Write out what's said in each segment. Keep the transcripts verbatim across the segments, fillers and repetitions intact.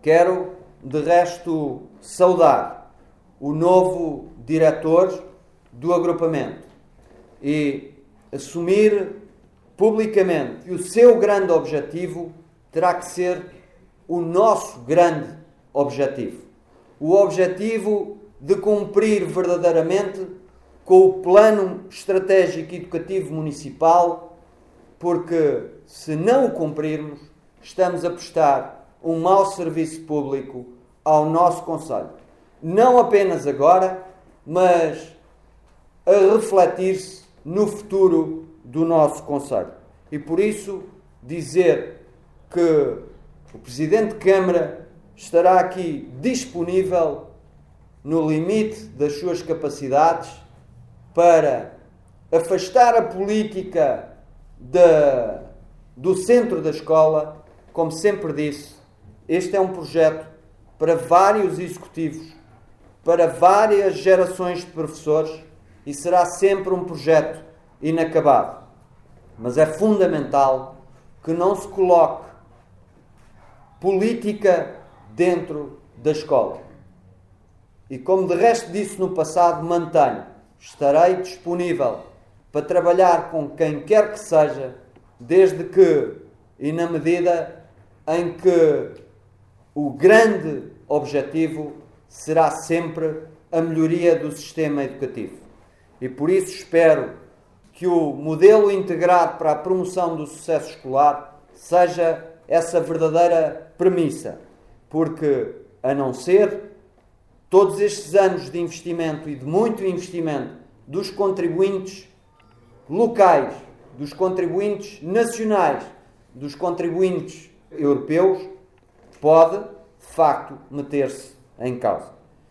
Quero, de resto, saudar o novo diretor do agrupamento e assumir publicamente que o seu grande objetivo terá que ser o nosso grande objetivo. O objetivo de cumprir verdadeiramente com o Plano Estratégico Educativo Municipal, porque se não o cumprirmos, estamos a prestar um mau serviço público ao nosso concelho. Não apenas agora, mas a refletir-se no futuro do nosso concelho. E por isso dizer que o Presidente de Câmara estará aqui disponível no limite das suas capacidades para afastar a política da, do centro da escola. Como sempre disse, este é um projeto para vários executivos, para várias gerações de professores e será sempre um projeto inacabado. Mas é fundamental que não se coloque política dentro da escola. E como de resto disse no passado, mantenho, estarei disponível para trabalhar com quem quer que seja, desde que e na medida em que o grande objetivo será sempre a melhoria do sistema educativo. E por isso espero que o modelo integrado para a promoção do sucesso escolar seja essa verdadeira premissa, porque, a não ser todos estes anos de investimento e de muito investimento dos contribuintes locais, dos contribuintes nacionais, dos contribuintes europeus, pode, de facto, meter-se em causa.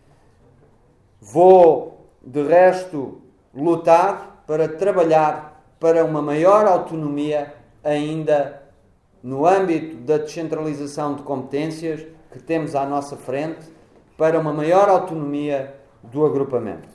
Vou, de resto, lutar para trabalhar para uma maior autonomia ainda no âmbito da descentralização de competências que temos à nossa frente, para uma maior autonomia do agrupamento.